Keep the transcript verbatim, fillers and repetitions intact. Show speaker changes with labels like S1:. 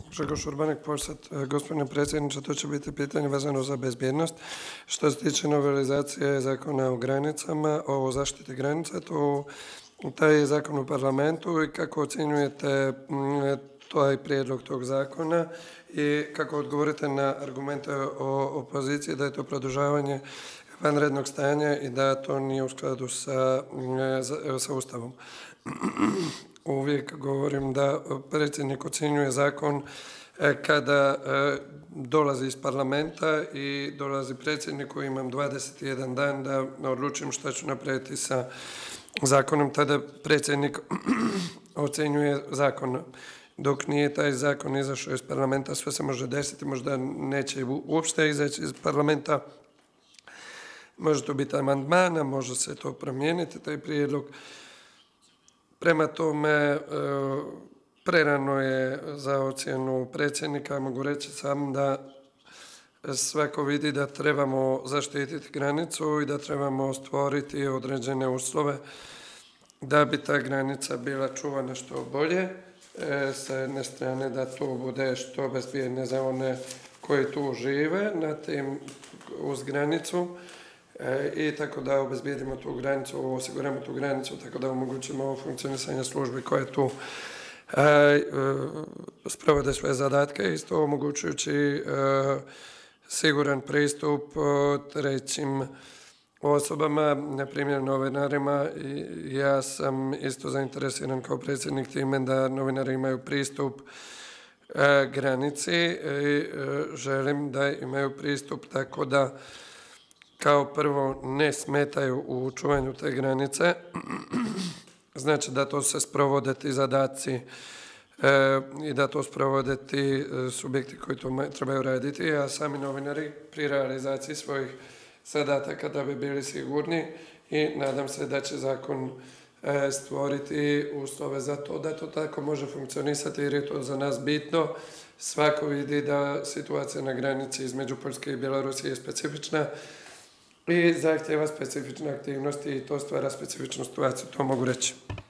S1: Željko Šurbanek, posad, gospodine predsjedniče, to će biti pitanje vezano za bezbjednost. Što se tiče novelizacije zakona o granicama, o zaštiti granica, to taj je zakon u parlamentu i kako ocjenjujete taj prijedlog tog zakona i kako odgovorite na argumente o opoziciji da je to produžavanje vanrednog stanja i da to nije u skladu sa, sa Ustavom. Uvijek govorim da predsjednik ocjenjuje zakon kada dolazi iz parlamenta i dolazi predsjednik koji imam dvadeset jedan dan da odlučim šta ću napraviti sa zakonom. Tada predsjednik ocjenjuje zakon. Dok nije taj zakon izašao iz parlamenta, sve se može desiti, možda neće uopšte izaći iz parlamenta. Može to biti amandmana, može se to promijeniti, taj prijedlog. Prema tome, prerano je za ocjenu predsjednika. Mogu reći sam da svako vidi da trebamo zaštititi granicu i da trebamo stvoriti određene uslove da bi ta granica bila čuvana što bolje. Sa jedne strane da to bude što bezbjednije za one koji tu žive na tim, uz granicu, i tako da obezbijedimo tu granicu, osiguramo tu granicu, tako da omogućimo funkcionisanje službi koje tu sprovode sve zadatke, isto omogućujući siguran pristup trećim osobama, na primjer novinarima. Ja sam isto zainteresiran kao predsjednik time da novinari imaju pristup granici i želim da imaju pristup tako da kao prvo ne smetaju u čuvanju te granice, znači da to se sprovode ti zadaci i da to sprovode ti subjekti koji to trebaju raditi, a sami novinari pri realizaciji svojih zadataka da bi bili sigurni i nadam se da će zakon stvoriti uslove za to da to tako može funkcionisati jer je to za nas bitno. Svako vidi da situacija na granici između Poljske i Bjelorusije je specifična i zahtjeva specifične aktivnosti i to stvara specifičnu situaciju, to mogu reći.